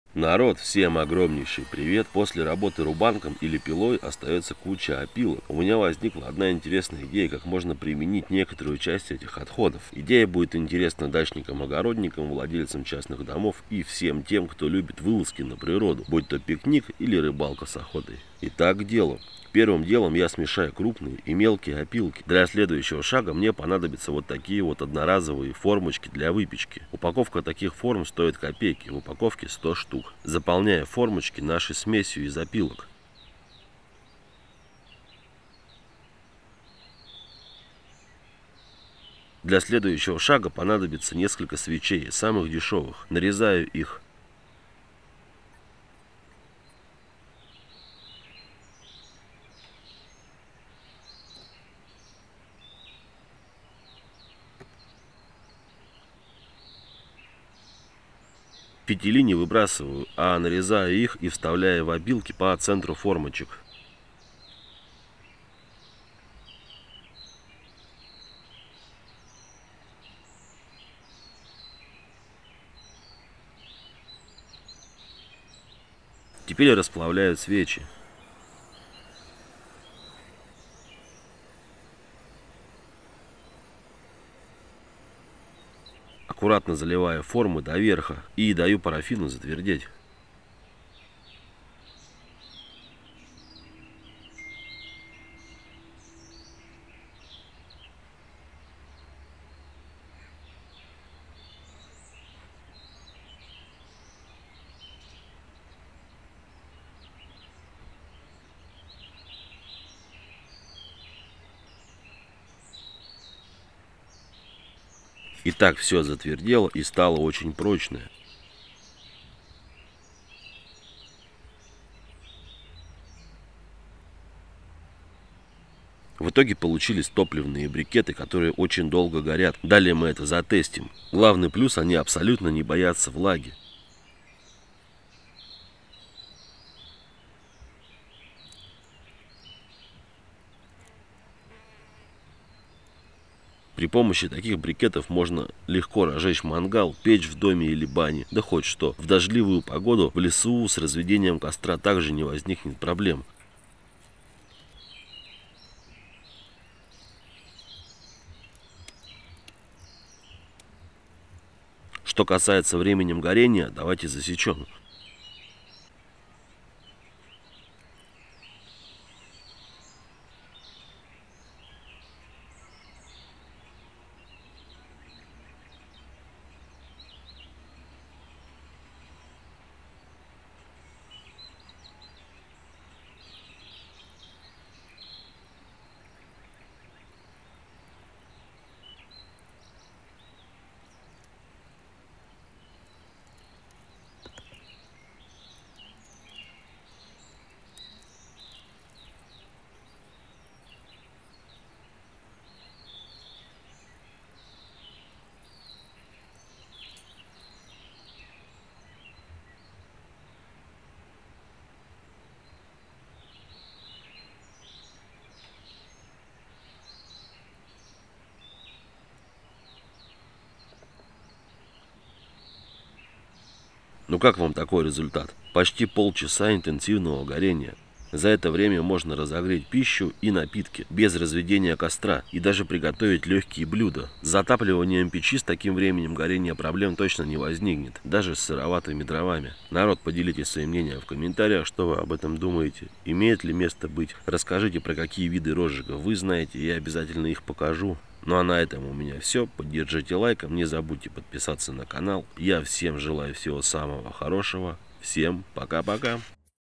Народ, всем огромнейший привет. После работы рубанком или пилой остается куча опилок. У меня возникла одна интересная идея, как можно применить некоторую часть этих отходов. Идея будет интересна дачникам, огородникам, владельцам частных домов и всем тем, кто любит вылазки на природу, будь то пикник или рыбалка с охотой. Итак, к делу. Первым делом я смешаю крупные и мелкие опилки. Для следующего шага мне понадобятся вот такие вот одноразовые формочки для выпечки. Упаковка таких форм стоит копейки, в упаковке 100 штук. Заполняя формочки нашей смесью из опилок. Для следующего шага понадобится несколько свечей, самых дешевых. Нарезаю их. Петели не выбрасываю, а нарезаю их и вставляю в опилки по центру формочек. Теперь расплавляю свечи. Аккуратно заливаю формы до верха и даю парафину затвердеть. Итак, все затвердело и стало очень прочное. В итоге получились топливные брикеты, которые очень долго горят. Далее мы это затестим. Главный плюс — они абсолютно не боятся влаги. При помощи таких брикетов можно легко разжечь мангал, печь в доме или бане, да хоть что. В дождливую погоду в лесу с разведением костра также не возникнет проблем. Что касается времени горения, давайте засечем. Ну как вам такой результат? Почти полчаса интенсивного горения. За это время можно разогреть пищу и напитки без разведения костра и даже приготовить легкие блюда. С затапливанием печи с таким временем горения проблем точно не возникнет, даже с сыроватыми дровами. Народ, поделитесь своим мнением в комментариях, что вы об этом думаете. Имеет ли место быть? Расскажите, про какие виды розжигов вы знаете, я обязательно их покажу. Ну а на этом у меня все. Поддержите лайком, не забудьте подписаться на канал. Я всем желаю всего самого хорошего. Всем пока-пока.